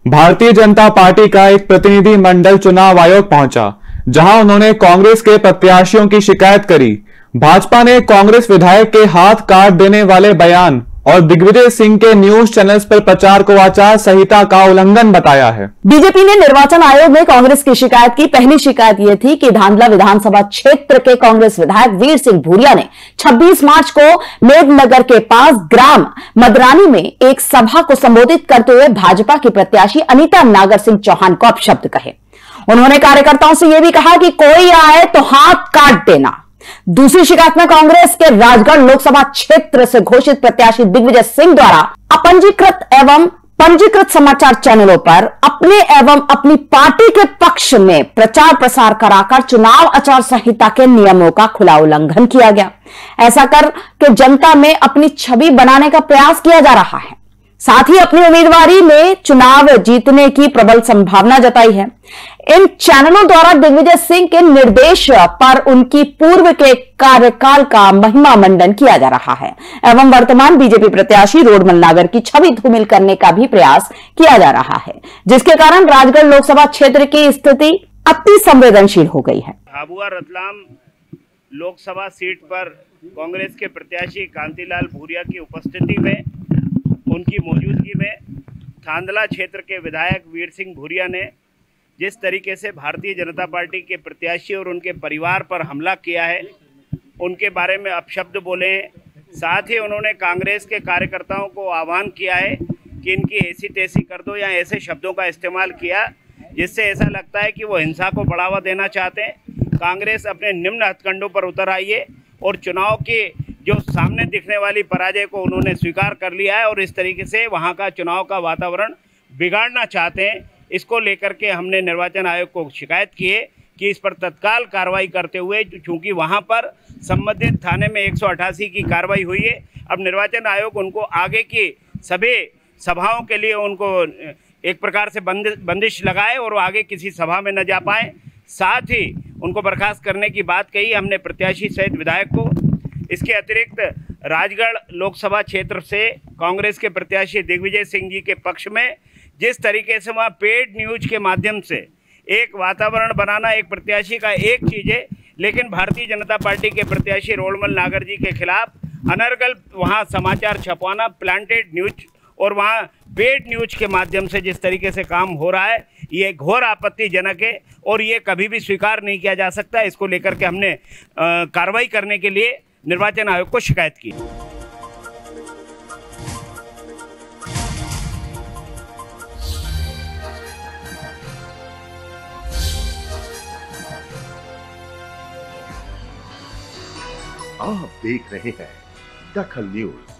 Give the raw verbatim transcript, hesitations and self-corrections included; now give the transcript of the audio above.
Bharatiya Janata party का एक प्रतिनिधि मंडल चुनाव आयोग पहुंचा, जहां उन्होंने कांग्रेस के प्रत्याशियों की शिकायत करी। भाजपा ने कांग्रेस विधायक के हाथ काट देने वाले बयान और दिग्विजय सिंह के न्यूज चैनल्स पर प्रचार को आचार संहिता का उल्लंघन बताया है। बीजेपी ने निर्वाचन आयोग में कांग्रेस की शिकायत की। पहली शिकायत यह थी कि धांधला विधानसभा क्षेत्र के कांग्रेस विधायक वीर सिंह भूरिया ने छब्बीस मार्च को मेघनगर के पास ग्राम मदरानी में एक सभा को संबोधित करते हुए भाजपा की प्रत्याशी अनीता नागर सिंह चौहान को अपशब्द कहे। उन्होंने कार्यकर्ताओं से यह भी कहा कि कोई आए तो हाथ काट देना। दूसरी शिकायत में कांग्रेस के राजगढ़ लोकसभा क्षेत्र से घोषित प्रत्याशी दिग्विजय सिंह द्वारा अपंजीकृत एवं पंजीकृत समाचार चैनलों पर अपने एवं अपनी पार्टी के पक्ष में प्रचार प्रसार कराकर चुनाव आचार संहिता के नियमों का खुला उल्लंघन किया गया। ऐसा कर के जनता में अपनी छवि बनाने का प्रयास किया जा रहा है। साथ ही अपनी उम्मीदवारी में चुनाव जीतने की प्रबल संभावना जताई है। इन चैनलों द्वारा दिग्विजय सिंह के निर्देश पर उनकी पूर्व के कार्यकाल का महिमा मंडन किया जा रहा है एवं वर्तमान बीजेपी प्रत्याशी रोडमल नागर की छवि धूमिल करने का भी प्रयास किया जा रहा है, जिसके कारण राजगढ़ लोकसभा क्षेत्र की स्थिति अति संवेदनशील हो गई है। झाबुआ रतलाम लोकसभा सीट पर कांग्रेस के प्रत्याशी कांतिलाल भूरिया की उपस्थिति में, उनकी मौजूदगी में धांधला क्षेत्र के विधायक वीर सिंह भूरिया ने जिस तरीके से भारतीय जनता पार्टी के प्रत्याशी और उनके परिवार पर हमला किया है, उनके बारे में अपशब्द बोले हैं। साथ ही उन्होंने कांग्रेस के कार्यकर्ताओं को आह्वान किया है कि इनकी ऐसी तैसी कर दो, या ऐसे शब्दों का इस्तेमाल किया जिससे ऐसा लगता है कि वो हिंसा को बढ़ावा देना चाहते हैं। कांग्रेस अपने निम्न हथकंडों पर उतर आई है और चुनाव के जो सामने दिखने वाली पराजय को उन्होंने स्वीकार कर लिया है और इस तरीके से वहाँ का चुनाव का वातावरण बिगाड़ना चाहते हैं। इसको लेकर के हमने निर्वाचन आयोग को शिकायत की है कि इस पर तत्काल कार्रवाई करते हुए, चूंकि वहाँ पर संबंधित थाने में एक सौ अट्ठासी की कार्रवाई हुई है, अब निर्वाचन आयोग उनको आगे की सभी सभाओं के लिए उनको एक प्रकार से बंदिश लगाए और वो आगे किसी सभा में न जा पाए। साथ ही उनको बर्खास्त करने की बात कही हमने प्रत्याशी सहित विधायक को। इसके अतिरिक्त राजगढ़ लोकसभा क्षेत्र से कांग्रेस के प्रत्याशी दिग्विजय सिंह जी के पक्ष में जिस तरीके से वहाँ पेड न्यूज के माध्यम से एक वातावरण बनाना एक प्रत्याशी का एक चीज़ है, लेकिन भारतीय जनता पार्टी के प्रत्याशी रोडमल नागर जी के खिलाफ अनर्गल वहाँ समाचार छपवाना, प्लांटेड न्यूज और वहाँ पेड न्यूज के माध्यम से जिस तरीके से काम हो रहा है, ये घोर आपत्तिजनक है और ये कभी भी स्वीकार नहीं किया जा सकता। इसको लेकर के हमने कार्रवाई करने के लिए निर्वाचन आयोग को शिकायत की। आप देख रहे हैं दखल न्यूज।